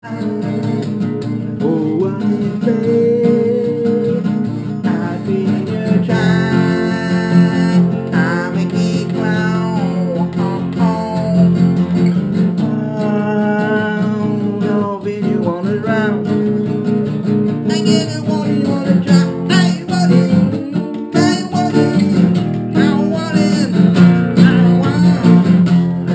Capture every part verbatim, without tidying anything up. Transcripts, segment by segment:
Oh, one day I've been a child. I'm a key clown. Oh, no video wanna round. I get it, what you wanna try? I want it, I want it, I want it, I want it.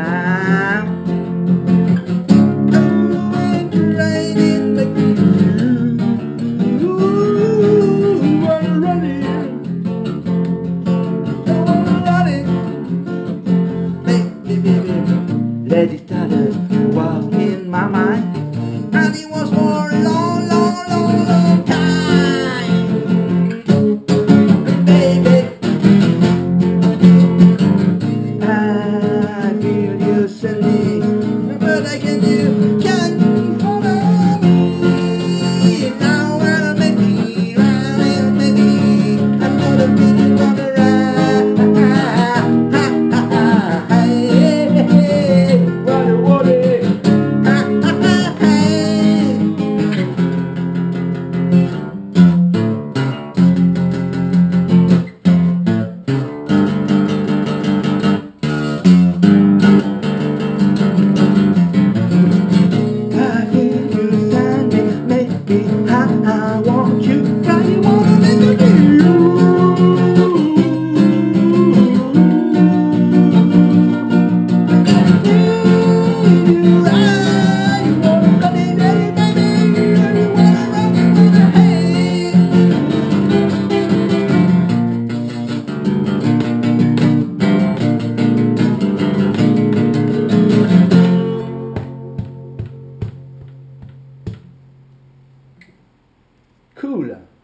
Let it walk in my mind, and it was for a long, long, long, long time, baby. I feel you send me, but I can do, can you follow me? Now wanna make me, wanna make me, I'm gonna really wanna ride. I want you, girl, you wanna make me do. Cool.